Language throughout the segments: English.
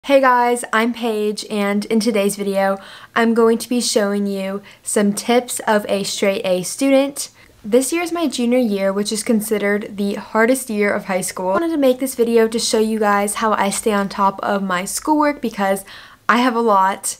Hey guys, I'm Paige, and in today's video, I'm going to be showing you some tips of a straight A student. This year is my junior year, which is considered the hardest year of high school. I wanted to make this video to show you guys how I stay on top of my schoolwork because I have a lot,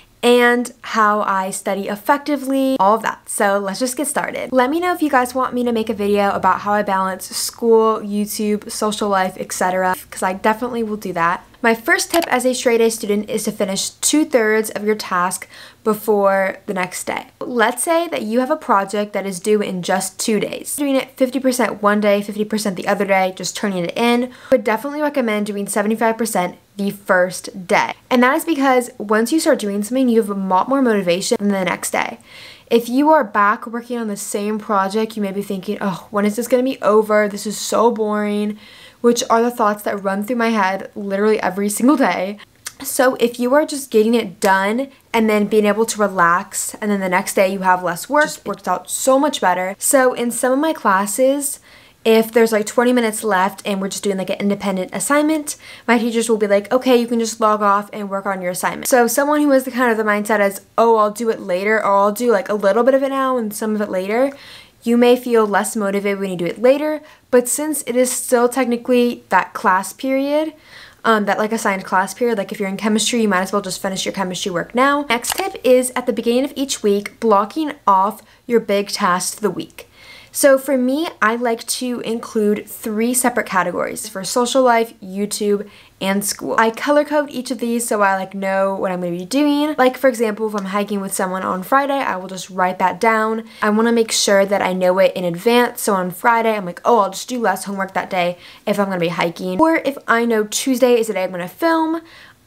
and how I study effectively, all of that. So let's just get started. Let me know if you guys want me to make a video about how I balance school, YouTube, social life, etc. because I definitely will do that. My first tip as a straight A student is to finish 2/3 of your task before the next day. Let's say that you have a project that is due in just 2 days. Doing it 50% one day, 50% the other day, just turning it in. I would definitely recommend doing 75% the first day. And that is because once you start doing something, you have a lot more motivation than the next day. If you are back working on the same project, you may be thinking, oh, when is this going to be over? This is so boring, which are the thoughts that run through my head literally every single day. So if you are just getting it done and then being able to relax, and then the next day you have less work, it just works out so much better. So in some of my classes, if there's like 20 minutes left and we're just doing like an independent assignment, my teachers will be like, okay, you can just log off and work on your assignment. So someone who has the kind of the mindset as, oh, I'll do it later, or I'll do like a little bit of it now and some of it later, you may feel less motivated when you do it later, but since it is still technically that class period, that like assigned class period, like if you're in chemistry, you might as well just finish your chemistry work now. Next tip is at the beginning of each week, blocking off your big tasks of the week. So for me, I like to include 3 separate categories for social life, YouTube, and school. I color code each of these so I know what I'm going to be doing. Like for example, if I'm hiking with someone on Friday, I will just write that down. I want to make sure that I know it in advance. So on Friday, I'm like, oh, I'll just do less homework that day if I'm going to be hiking. Or if I know Tuesday is the day I'm going to film,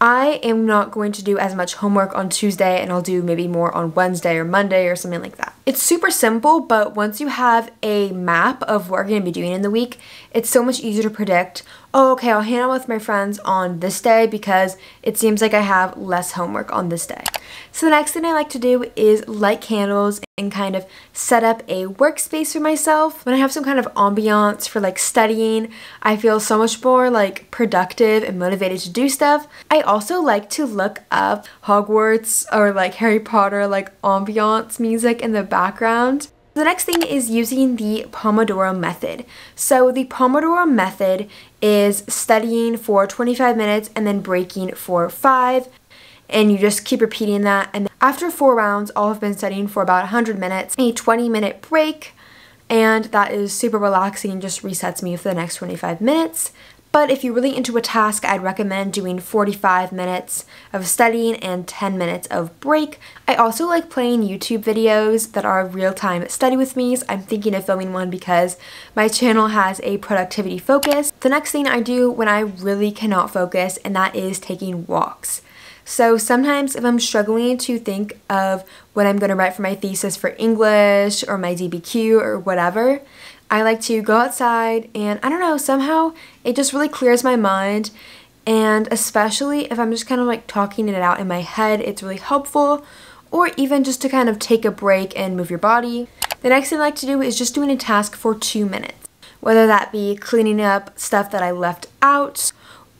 I am not going to do as much homework on Tuesday, and I'll do maybe more on Wednesday or Monday or something like that. It's super simple, but once you have a map of what you're going to be doing in the week, it's so much easier to predict, oh, okay, I'll hang out with my friends on this day because it seems like I have less homework on this day. So the next thing I like to do is light candles and kind of set up a workspace for myself. When I have some kind of ambiance for like studying, I feel so much more like productive and motivated to do stuff. I also like to look up Hogwarts or like Harry Potter like ambiance music in the background. The next thing is using the Pomodoro method. So the Pomodoro method is studying for 25 minutes and then breaking for 5. And you just keep repeating that. And after 4 rounds, I'll have been studying for about 100 minutes, a 20-minute break, and that is super relaxing and just resets me for the next 25 minutes. But if you're really into a task, I'd recommend doing 45 minutes of studying and 10 minutes of break. I also like playing YouTube videos that are real-time study with me's. I'm thinking of filming one because my channel has a productivity focus. The next thing I do when I really cannot focus, and that is taking walks. So sometimes if I'm struggling to think of what I'm going to write for my thesis for English or my DBQ or whatever, I like to go outside, and I don't know, somehow it just really clears my mind, and especially if I'm just kind of like talking it out in my head, it's really helpful, or even just to kind of take a break and move your body. The next thing I like to do is just doing a task for 2 minutes, whether that be cleaning up stuff that I left out,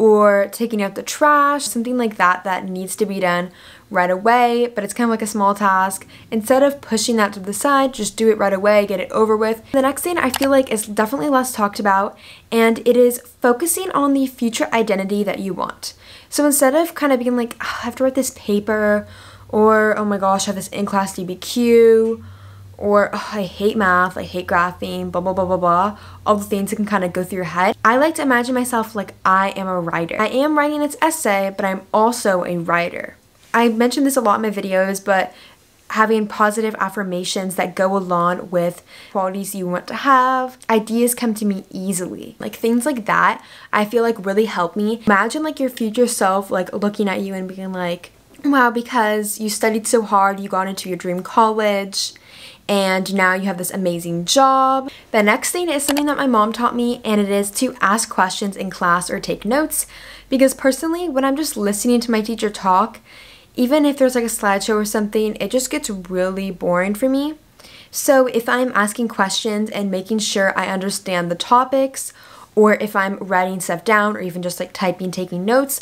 or taking out the trash, something like that that needs to be done right away, but it's kind of like a small task. Instead of pushing that to the side, just do it right away, get it over with. The next thing I feel like is definitely less talked about, and it is focusing on the future identity that you want. So instead of kind of being like, oh, I have to write this paper, or oh my gosh, I have this in-class DBQ, or oh, I hate math, I hate graphing, blah, blah, blah, blah, blah, all the things that can kind of go through your head. I like to imagine myself like I am a writer. I am writing this essay, but I'm also a writer. I mentioned this a lot in my videos, but having positive affirmations that go along with qualities you want to have, ideas come to me easily. Like things like that, I feel like really help me. Imagine like your future self like looking at you and being like, wow, because you studied so hard, you got into your dream college, and now you have this amazing job. The next thing is something that my mom taught me, and it is to ask questions in class or take notes, because personally, when I'm just listening to my teacher talk, even if there's like a slideshow or something, it just gets really boring for me. So if I'm asking questions and making sure I understand the topics, or if I'm writing stuff down or even just like typing, taking notes,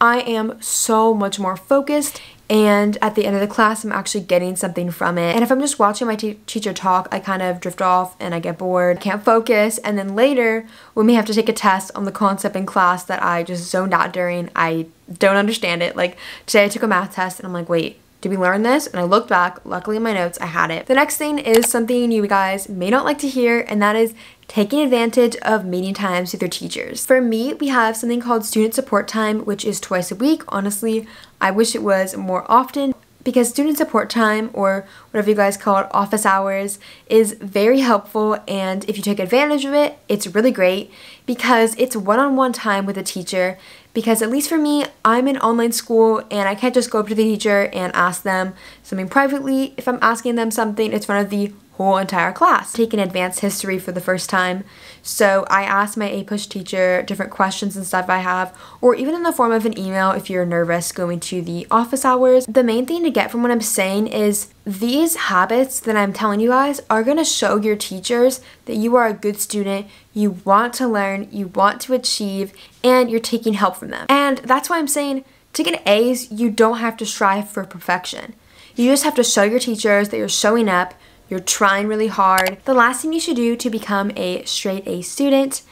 I am so much more focused, and at the end of the class I'm actually getting something from it. And if I'm just watching my teacher talk, I kind of drift off and I get bored, can't focus, and then later when we have to take a test on the concept in class that I just zoned out during, I don't understand it. Like today I took a math test and I'm like, wait, did we learn this? And I looked back, luckily in my notes I had it. The next thing is something you guys may not like to hear, and that is taking advantage of meeting times with your teachers. For me, we have something called student support time, which is twice a week. Honestly, I wish it was more often, because student support time, or whatever you guys call it, office hours, is very helpful, and if you take advantage of it, it's really great because it's one-on-one time with a teacher. Because at least for me, I'm in online school and I can't just go up to the teacher and ask them something privately. If I'm asking them something, it's in front of the whole entire class. Taking advanced history for the first time, so I asked my APUSH teacher different questions and stuff I have, or even in the form of an email if you're nervous going to the office hours. The main thing to get from what I'm saying is these habits that I'm telling you guys are going to show your teachers that you are a good student, you want to learn, you want to achieve, and you're taking help from them. And that's why I'm saying to get A's, you don't have to strive for perfection. You just have to show your teachers that you're showing up, you're trying really hard. The last thing you should do to become a straight A student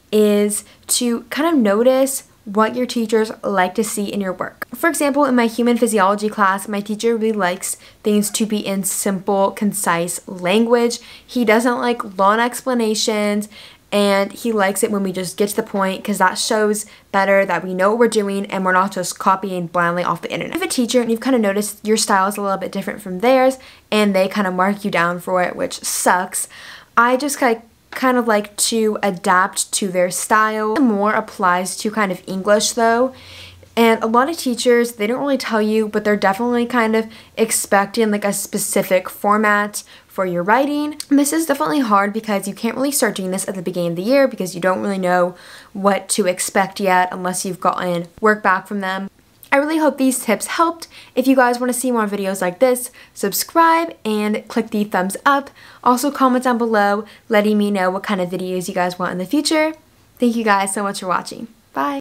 is to kind of notice what your teachers like to see in your work. For example, in my human physiology class, my teacher really likes things to be in simple, concise language. He doesn't like long explanations, and he likes it when we just get to the point, because that shows better that we know what we're doing and we're not just copying blindly off the internet. If you have a teacher and you've kind of noticed your style is a little bit different from theirs and they kind of mark you down for it, which sucks, I just kind of like to adapt to their style. More applies to kind of English though. And a lot of teachers, they don't really tell you, but they're definitely kind of expecting like a specific format for your writing. And this is definitely hard because you can't really start doing this at the beginning of the year because you don't really know what to expect yet unless you've gotten work back from them. I really hope these tips helped. If you guys want to see more videos like this, subscribe and click the thumbs up. Also comment down below letting me know what kind of videos you guys want in the future. Thank you guys so much for watching. Bye!